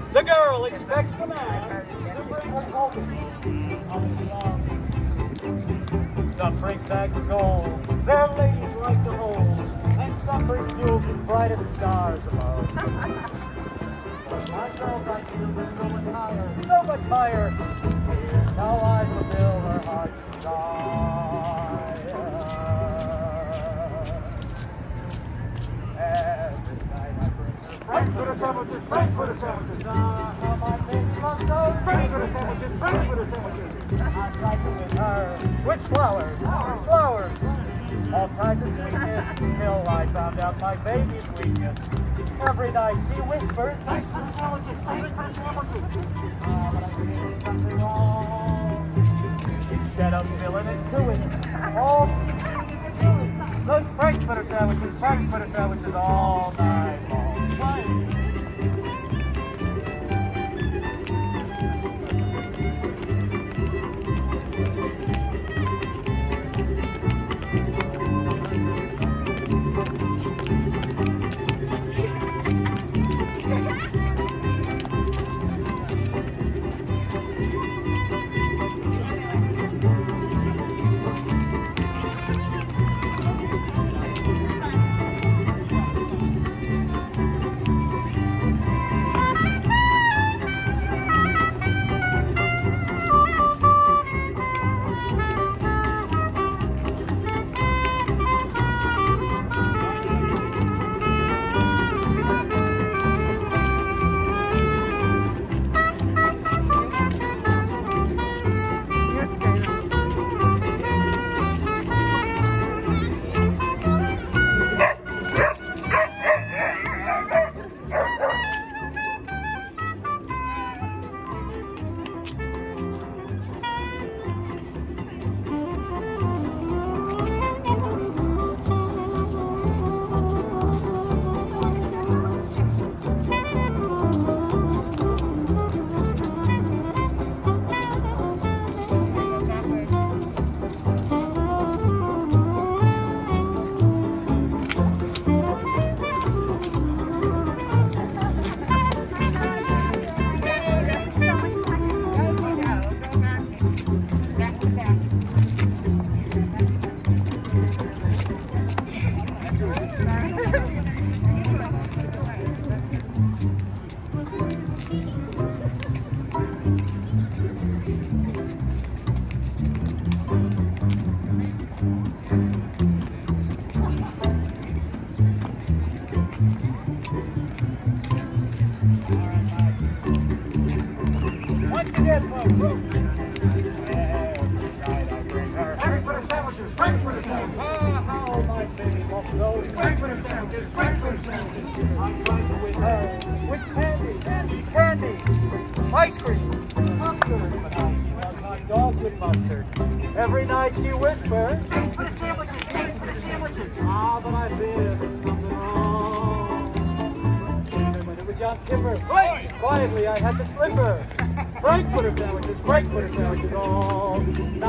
The girl expects the man to bring her token. Some bring bags of gold, their ladies like to hold, and some bring jewels as bright as stars above. But my girls I feel are so much higher, so much higher. Here's how I fulfill her heart's desire. Every night I bring her Frankfurter Sandwiches, Frankfurter Sandwiches. how my baby loves those Frankfurter Sandwiches, Frankfurter Sandwiches. I tried to win her with flowers, flowers, all kinds of sweetness, till I found out my baby's weakness. Every night she whispers, Thanks for the sandwiches, thanks for the sandwiches. but I did something wrong. Instead of filling it to it, all those Frankfurter sandwiches all night long. Ice cream, mustard, but I love my dog with mustard. Every night she whispers, Thanks for the sandwiches, thanks for the sandwiches. but I feel there's something wrong. Even when it was young Kimber, quietly I had to slip her. Frankfurter sandwiches all night.